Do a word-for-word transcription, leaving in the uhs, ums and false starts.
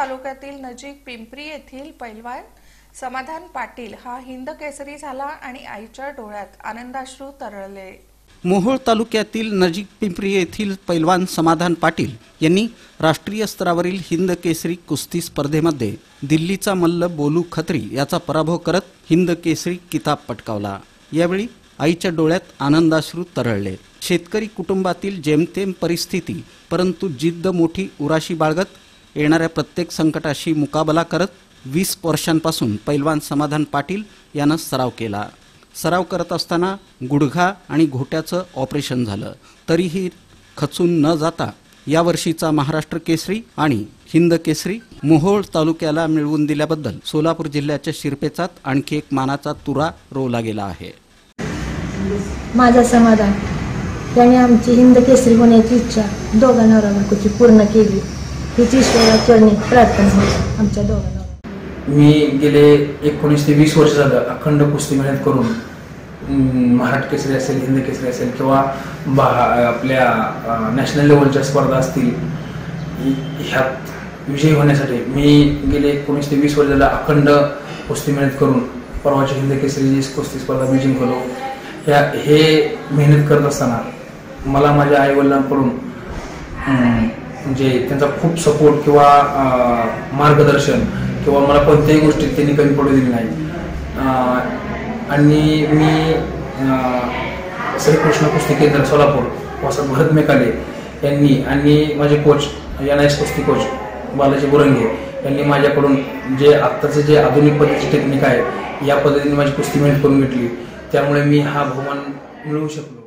तालुक्यातील नजीक पिंपरी येथील पैलवान समाधान पाटील हा हिंद केसरी झाला आणि आईच्या डोळ्यात आनंदाश्रू तरळले। मोहोळ तालुक्यातील नजीक पिंपरी येथील पैलवान समाधान पाटील यांनी राष्ट्रीय स्तरावरील हिंद केसरी कुस्ती स्पर्धेमध्ये दिल्लीचा मल्ल बोलू खत्री याचा पराभव करत हिंद केसरी किताब पटकावला। यावेळी आईच्या डोळ्यात आनंदाश्रू तरळले। शेतकरी कुटुंबातील जेमतेम परिस्थिती परंतु जिद्द मोठी उराशी बाळगत येणाऱ्या प्रत्येक संकटाशी मुकाबला करत वीस वर्षांपासून पैलवान समाधान पाटील यानं सराव केला। सराव करत असताना गुडघा आणि घोट्याचं ऑपरेशन झालं, तरीही खचून न जाता यावर्षीचा महाराष्ट्र केसरी आणि हिंद केसरी मोहोळ तालुक्याला मिळवून दिल्याबद्दल सोलापूर जिल्ह्याच्या शिरपेचात आणखी एक मानाचा तुरा रोवला गेला आहे। माझा समाधान त्याने आमची हिंद केसरी होण्याची इच्छा दोघा नवरा बायकोची पूर्ण केली हीच ईश्वराच्या चरणी प्रार्थना होती आमच्या दोघांना। मी गेले एकोणीस ते वीस वर्ष झालं अखंड कुस्ती मेहनत करून महाराष्ट्र केसरी असेल, हिंद केसरी असेल किंवा आपल्या नॅशनल लेवलच्या स्पर्धा असतील ह्यात विजयी होण्यासाठी मी गेले एकोणीस ते वीस वर्ष झालं अखंड कुस्ती मेहनत करून परवाची हिंद केसरी कुस्ती स्पर्धा मी जिंकलो। ह्या हे मेहनत करत असताना मला माझ्या आईवडिलांकडून म्हणजे त्यांचा खूप सपोर्ट किंवा मार्गदर्शन किंवा मला कोणत्याही गोष्टीत त्यांनी कमी पडू दिली नाही। आणि मी श्रीकृष्ण कुस्ती केंद्र सोलापूर वसंत भरत मेकाले यांनी आणि माझे कोच एन एस कुस्ती कोच बालाजी बुरंगे यांनी माझ्याकडून जे आत्ताचे जे आधुनिक पद्धतीची टेक्निक आहे या पद्धतीने माझी कुस्ती मेहनत करून घेतली, त्यामुळे मी हा बहुमान मिळवू शकलो।